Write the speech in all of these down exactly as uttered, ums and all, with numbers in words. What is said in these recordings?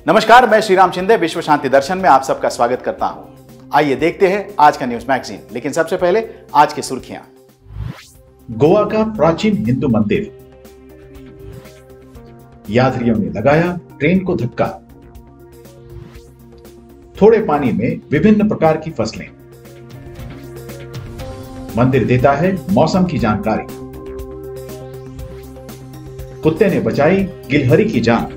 नमस्कार, मैं श्रीराम शिंदे विश्व शांति दर्शन में आप सबका स्वागत करता हूं। आइए देखते हैं आज का न्यूज मैगजीन, लेकिन सबसे पहले आज की सुर्खियां। गोवा का प्राचीन हिंदू मंदिर, यात्रियों ने लगाया ट्रेन को धक्का। थोड़े पानी में विभिन्न प्रकार की फसलें, मंदिर देता है मौसम की जानकारी। कुत्ते ने बचाई गिलहरी की जान।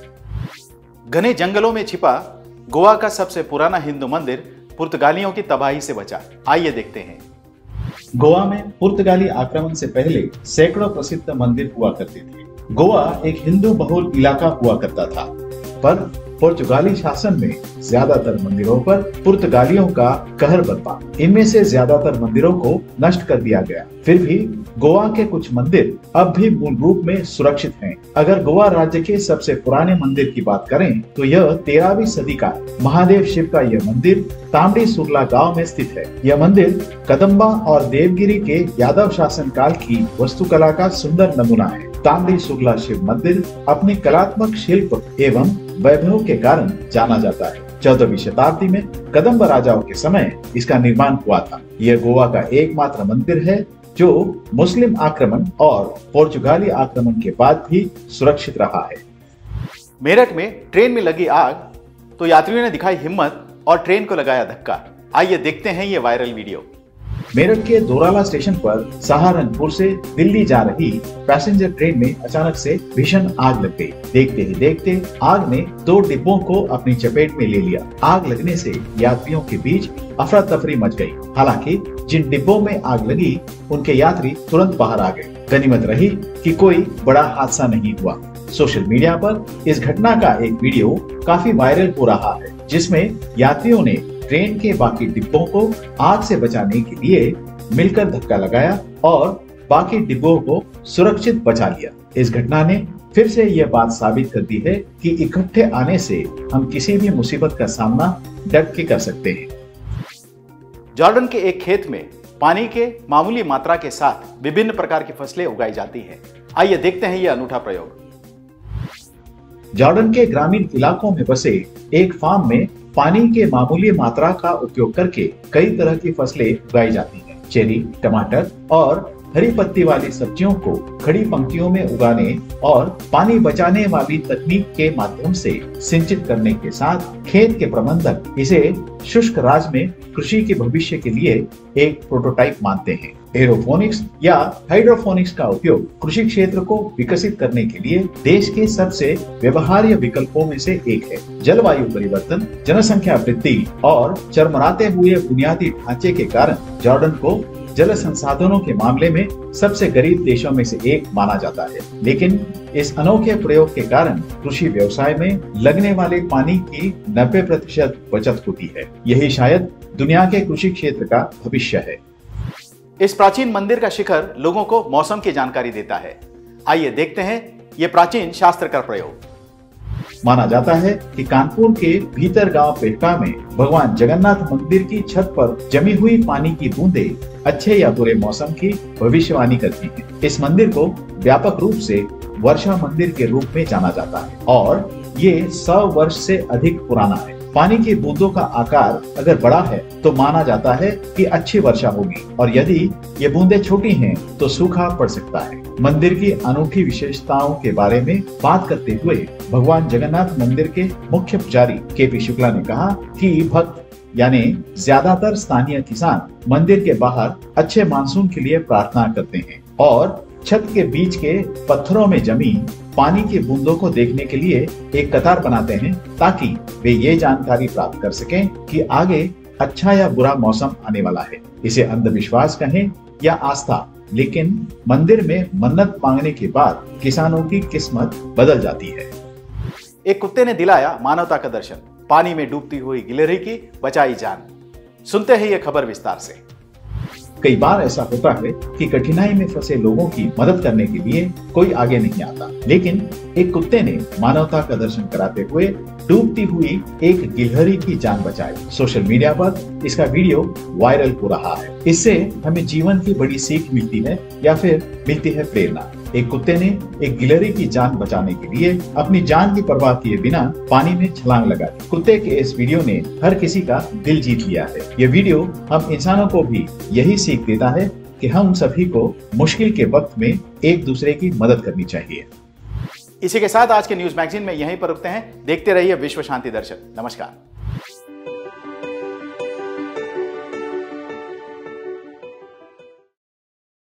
घने जंगलों में छिपा गोवा का सबसे पुराना हिंदू मंदिर पुर्तगालियों की तबाही से बचा। आइए देखते हैं। गोवा में पुर्तगाली आक्रमण से पहले सैकड़ों प्रसिद्ध मंदिर हुआ करते थे। गोवा एक हिंदू बहुल इलाका हुआ करता था, पर पुर्तगाली शासन में ज्यादातर मंदिरों पर पुर्तगालियों का कहर बरपा। इनमें से ज्यादातर मंदिरों को नष्ट कर दिया गया। फिर भी गोवा के कुछ मंदिर अब भी मूल रूप में सुरक्षित हैं। अगर गोवा राज्य के सबसे पुराने मंदिर की बात करें तो यह तेरहवीं सदी का महादेव शिव का यह मंदिर तांबड़ी सुरला गांव में स्थित है। यह मंदिर कदम्बा और देवगिरी के यादव शासन काल की वास्तुकला का सुंदर नमूना है। तांबड़ी सुरला शिव मंदिर अपनी कलात्मक शिल्प एवं वैभव के कारण जाना जाता है। चौदहवीं शताब्दी में कदम्ब राजाओं के समय इसका निर्माण हुआ था। यह गोवा का एकमात्र मंदिर है जो मुस्लिम आक्रमण और पुर्तगाली आक्रमण के बाद भी सुरक्षित रहा है। मेरठ में ट्रेन में लगी आग तो यात्रियों ने दिखाई हिम्मत और ट्रेन को लगाया धक्का। आइए देखते हैं ये वायरल वीडियो। मेरठ के दोराला स्टेशन पर सहारनपुर से दिल्ली जा रही पैसेंजर ट्रेन में अचानक से भीषण आग लग गई। देखते ही देखते आग ने दो डिब्बों को अपनी चपेट में ले लिया। आग लगने से यात्रियों के बीच अफरा तफरी मच गई। हालांकि जिन डिब्बों में आग लगी उनके यात्री तुरंत बाहर आ गए। गनीमत रही कि कोई बड़ा हादसा नहीं हुआ। सोशल मीडिया पर इस घटना का एक वीडियो काफी वायरल हो रहा है, जिसमें यात्रियों ने ट्रेन के बाकी डिब्बों को आग से बचाने के लिए मिलकर धक्का लगाया और बाकी डिब्बों को सुरक्षित बचा लिया। इस घटना ने फिर से यह बात साबित कर दी है कि इकट्ठे आने से हम किसी भी मुसीबत का सामना डट के कर सकते हैं। जॉर्डन के एक खेत में पानी के मामूली मात्रा के साथ विभिन्न प्रकार की फसलें उगाई जाती हैं। आइए देखते हैं यह अनूठा प्रयोग। जॉर्डन के ग्रामीण इलाकों में बसे एक फार्म में पानी के मामूली मात्रा का उपयोग करके कई तरह की फसलें उगाई जाती हैं। चेरी, टमाटर और हरी पत्ती वाली सब्जियों को खड़ी पंक्तियों में उगाने और पानी बचाने वाली तकनीक के माध्यम से सिंचित करने के साथ खेत के प्रबंधक इसे शुष्क राज्य में कृषि के भविष्य के लिए एक प्रोटोटाइप मानते हैं। एरोफोनिक्स या हाइड्रोफोनिक्स का उपयोग कृषि क्षेत्र को विकसित करने के लिए देश के सबसे व्यवहार्य विकल्पों में से एक है। जलवायु परिवर्तन, जनसंख्या वृद्धि और चरमराते हुए बुनियादी ढांचे के कारण जॉर्डन को जल संसाधनों के मामले में सबसे गरीब देशों में से एक माना जाता है। लेकिन इस अनोखे प्रयोग के कारण कृषि व्यवसाय में लगने वाले पानी की नब्बे प्रतिशत बचत होती है। यही शायद दुनिया के कृषि क्षेत्र का भविष्य है। इस प्राचीन मंदिर का शिखर लोगों को मौसम की जानकारी देता है। आइए देखते हैं ये प्राचीन शास्त्र का प्रयोग। माना जाता है कि कानपुर के भीतर गांव पेटका में भगवान जगन्नाथ मंदिर की छत पर जमी हुई पानी की बूंदें अच्छे या बुरे मौसम की भविष्यवाणी करती हैं। इस मंदिर को व्यापक रूप से वर्षा मंदिर के रूप में जाना जाता है और ये सौ वर्ष से अधिक पुराना है। पानी की बूंदों का आकार अगर बड़ा है तो माना जाता है कि अच्छी वर्षा होगी, और यदि ये बूंदें छोटी हैं तो सूखा पड़ सकता है। मंदिर की अनूठी विशेषताओं के बारे में बात करते हुए भगवान जगन्नाथ मंदिर के मुख्य पुजारी के पी शुक्ला ने कहा कि भक्त यानी ज्यादातर स्थानीय किसान मंदिर के बाहर अच्छे मानसून के लिए प्रार्थना करते हैं और छत के बीच के पत्थरों में जमी पानी की बूंदों को देखने के लिए एक कतार बनाते हैं, ताकि वे ये जानकारी प्राप्त कर सकें कि आगे अच्छा या बुरा मौसम आने वाला है। इसे अंधविश्वास कहें या आस्था, लेकिन मंदिर में मन्नत मांगने के बाद किसानों की किस्मत बदल जाती है। एक कुत्ते ने दिलाया मानवता का दर्शन, पानी में डूबती हुई गिलहरी की बचाई जान। सुनते हैं ये खबर विस्तार से। कई बार ऐसा होता है कि कठिनाई में फंसे लोगों की मदद करने के लिए कोई आगे नहीं आता, लेकिन एक कुत्ते ने मानवता का दर्शन कराते हुए डूबती हुई एक गिलहरी की जान बचाई। सोशल मीडिया पर इसका वीडियो वायरल हो रहा है। इससे हमें जीवन की बड़ी सीख मिलती है या फिर मिलती है प्रेरणा। एक कुत्ते ने एक गिलहरी की जान बचाने के लिए अपनी जान की परवाह किए बिना पानी में छलांग लगा दी। कुत्ते के इस वीडियो ने हर किसी का दिल जीत लिया है। ये वीडियो हम इंसानों को भी यही सीख देता है कि हम सभी को मुश्किल के वक्त में एक दूसरे की मदद करनी चाहिए। इसी के साथ आज के न्यूज मैगजीन में यहीं पर रुकते हैं। देखते रहिए विश्व शांति दर्शन। नमस्कार।